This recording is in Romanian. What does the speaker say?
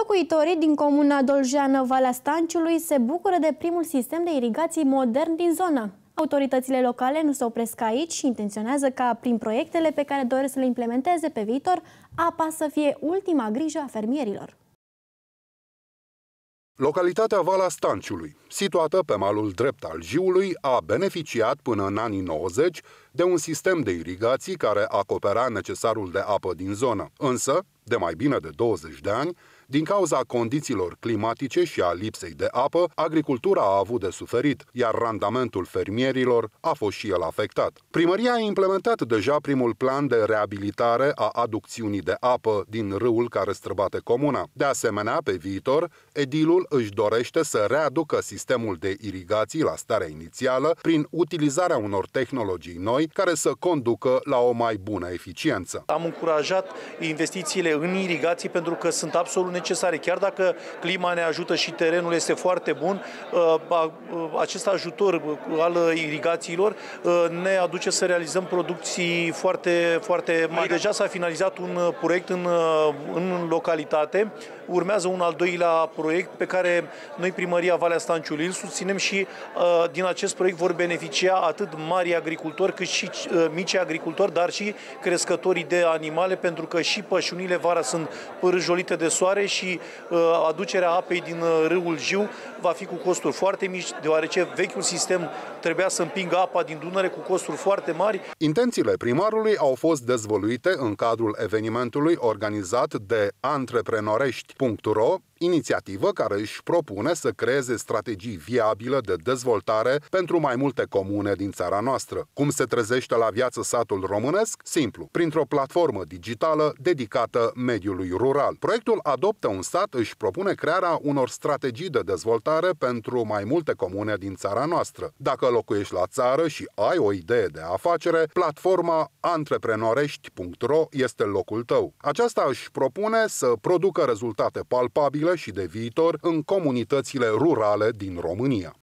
Locuitorii din comuna Doljeană, Valea Stanciului, se bucură de primul sistem de irigații modern din zonă. Autoritățile locale nu se opresc aici și intenționează ca, prin proiectele pe care doresc să le implementeze pe viitor, apa să fie ultima grijă a fermierilor. Localitatea Valea Stanciului, situată pe malul drept al Jiului, a beneficiat până în anii 90 de un sistem de irigații care acopera necesarul de apă din zonă. Însă, de mai bine de 20 de ani, din cauza condițiilor climatice și a lipsei de apă, agricultura a avut de suferit, iar randamentul fermierilor a fost și el afectat. Primăria a implementat deja primul plan de reabilitare a aducțiunii de apă din râul care străbate comuna. De asemenea, pe viitor, edilul își dorește să readucă sistemul de irigații la starea inițială prin utilizarea unor tehnologii noi care să conducă la o mai bună eficiență. Am încurajat investițiile în irigații pentru că sunt absolut necesare. Chiar dacă clima ne ajută și terenul este foarte bun, acest ajutor al irigațiilor ne aduce să realizăm producții foarte mari. Deja s-a finalizat un proiect în localitate. Urmează un al doilea proiect pe care noi, Primăria Valea Stanciului, îl susținem și din acest proiect vor beneficia atât mari agricultori cât și mici agricultori, dar și crescătorii de animale, pentru că și pășunile vara sunt pârjolite de soare și aducerea apei din râul Jiu va fi cu costuri foarte mici, deoarece vechiul sistem trebuia să împingă apa din Dunăre cu costuri foarte mari. Intențiile primarului au fost dezvăluite în cadrul evenimentului organizat de Antreprenorești.ro, inițiativă care își propune să creeze strategii viabile de dezvoltare pentru mai multe comune din țara noastră. Cum se trezește la viață satul românesc? Simplu, printr-o platformă digitală dedicată mediului rural. Proiectul Adoptă un sat își propune crearea unor strategii de dezvoltare pentru mai multe comune din țara noastră. Dacă locuiești la țară și ai o idee de afacere, platforma Antreprenorești.ro este locul tău. Aceasta își propune să producă rezultate palpabile și de viitor în comunitățile rurale din România.